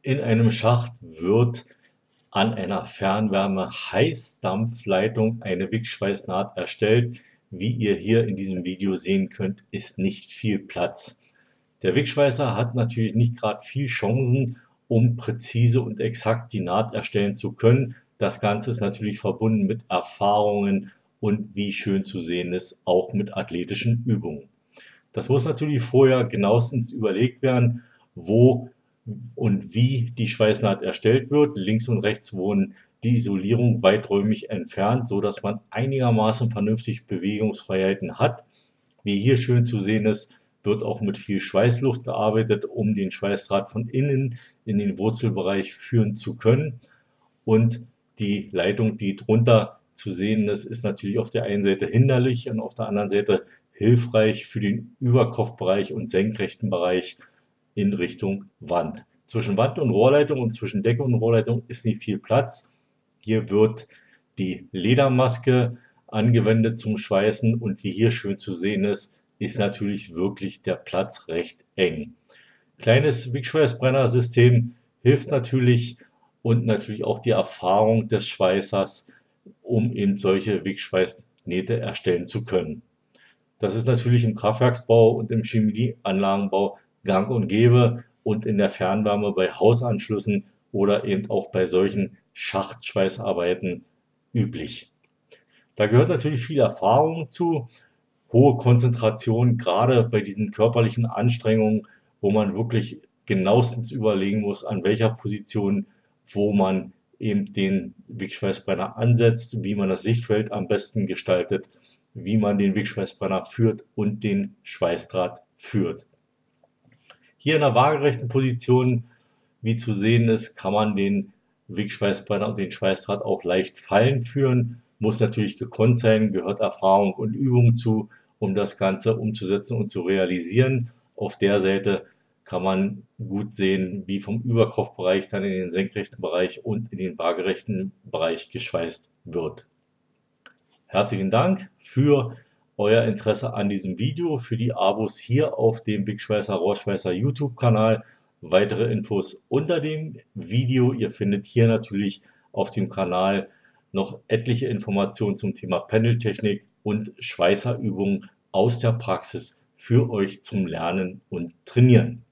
In einem Schacht wird an einer Fernwärme-Heißdampfleitung eine Wickschweißnaht erstellt. Wie ihr hier in diesem Video sehen könnt, ist nicht viel Platz. Der Wickschweißer hat natürlich nicht gerade viel Chancen, um präzise und exakt die Naht erstellen zu können. Das Ganze ist natürlich verbunden mit Erfahrungen und, wie schön zu sehen ist, auch mit athletischen Übungen. Das muss natürlich vorher genauestens überlegt werden, wo und wie die Schweißnaht erstellt wird. Links und rechts wurden die Isolierung weiträumig entfernt, so dass man einigermaßen vernünftig Bewegungsfreiheiten hat. Wie hier schön zu sehen ist, wird auch mit viel Schweißluft gearbeitet, um den Schweißdraht von innen in den Wurzelbereich führen zu können. Und die Leitung, die drunter zu sehen ist, ist natürlich auf der einen Seite hinderlich und auf der anderen Seite hilfreich für den Überkopfbereich und senkrechten Bereich in Richtung Wand. Zwischen Wand und Rohrleitung und zwischen Decke und Rohrleitung ist nicht viel Platz. Hier wird die Ledermaske angewendet zum Schweißen und wie hier schön zu sehen ist, ist natürlich wirklich der Platz recht eng. Kleines Wickschweißbrennersystem hilft natürlich und natürlich auch die Erfahrung des Schweißers, um eben solche Wickschweißnähte erstellen zu können. Das ist natürlich im Kraftwerksbau und im Chemieanlagenbau gang und gäbe und in der Fernwärme bei Hausanschlüssen oder eben auch bei solchen Schachtschweißarbeiten üblich. Da gehört natürlich viel Erfahrung zu, hohe Konzentration, gerade bei diesen körperlichen Anstrengungen, wo man wirklich genauestens überlegen muss, an welcher Position, wo man eben den Wickschweißbrenner ansetzt, wie man das Sichtfeld am besten gestaltet, wie man den Wickschweißbrenner führt und den Schweißdraht führt. Hier in der waagerechten Position, wie zu sehen ist, kann man den Wickschweißbrenner und den Schweißdraht auch leicht fallen führen. Muss natürlich gekonnt sein, gehört Erfahrung und Übung zu, um das Ganze umzusetzen und zu realisieren. Auf der Seite kann man gut sehen, wie vom Überkopfbereich dann in den senkrechten Bereich und in den waagerechten Bereich geschweißt wird. Herzlichen Dank für euer Interesse an diesem Video, für die Abos hier auf dem Wickschweißer Rohrschweißer YouTube-Kanal. Weitere Infos unter dem Video. Ihr findet hier natürlich auf dem Kanal noch etliche Informationen zum Thema Pendeltechnik und Schweißerübungen aus der Praxis für euch zum Lernen und Trainieren.